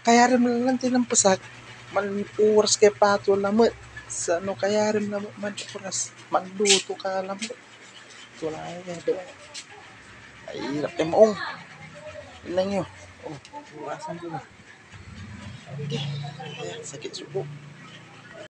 kaya rin mo lang tinampasak, man oras kay pato lamot. Sa ano kaya rin lamot man oras, magluto ka lamot. Wala nga ba? Ay, hirap kay maong. Yun lang yun. Oh, buwasan ko na. Okay. Ayan, sakit suko.